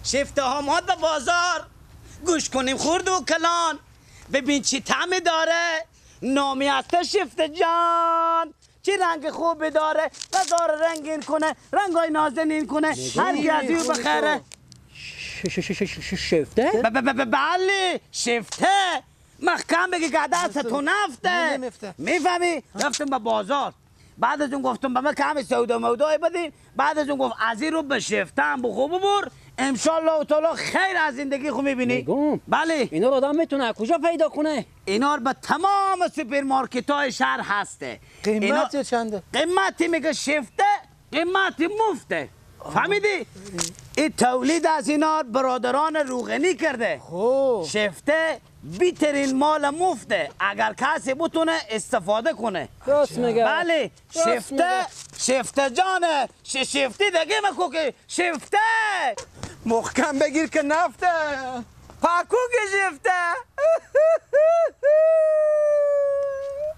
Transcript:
شفته ها ماد به بازار، گوش کنیم خورد و کلان، ببین چی طعمی داره، نامی هسته شفته جان، چی رنگ خوبی داره، غذا رنگین کنه، رنگای نازنین کنه، هر کی از او بخره. شفته؟ بله شفته، محکم بگی که دست تو نفته. میفهمی؟ رفتم به بازار، بعد از اون گفتم به من کمی سودا مودای بدین، بعد از اون گفت از این رو به شفته هم بخو ببر، انشالله تعالی خیر از زندگی خو میبینی. بله اینا رو آدم میتونه کجا پیدا کنه؟ اینا رو به تمام سوپرمارکت های شهر هسته. قیمت چنده؟ قیمتی میگه شفته، قیمتی مفته. فهمیدی؟ این تولید از اینا برادران روغنی کرده. شفته بیترین مال مفته، اگر کسی بتونه استفاده کنه. راست میگه. بله شفته جانه، شفتی دیگه مکو که شفته محکم بگیر که نفته. پاکو که شفته